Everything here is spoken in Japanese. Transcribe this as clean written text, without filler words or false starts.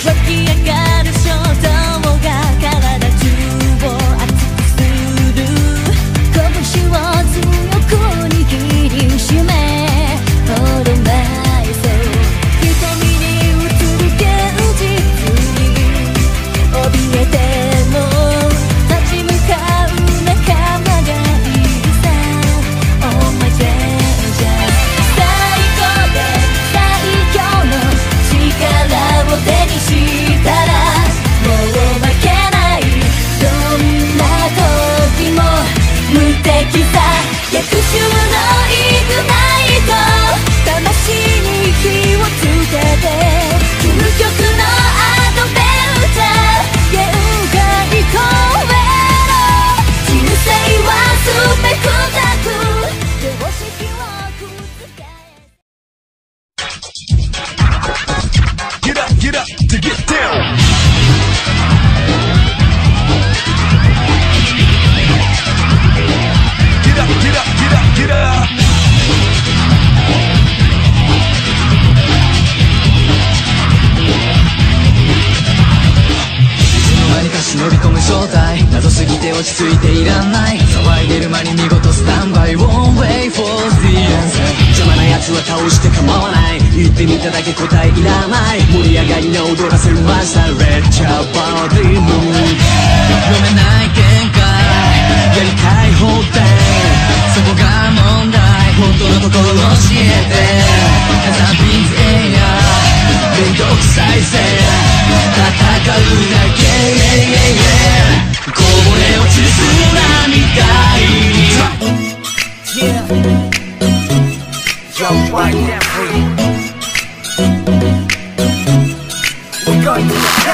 忍び込む正体謎すぎて落ち着いていらない騒いでる間に見事スタンバイ One way for the answer 邪魔な奴は倒して構わない言ってみただけ答えいらない盛り上がりの踊らせるマスター Let your body move 読めない展開やりたい放題そこが問題本当のところ教えて Cause I'm in the air めんどくさいぜ戦うだけこぼれ落ちる砂みたいに Yo, right now, we're going to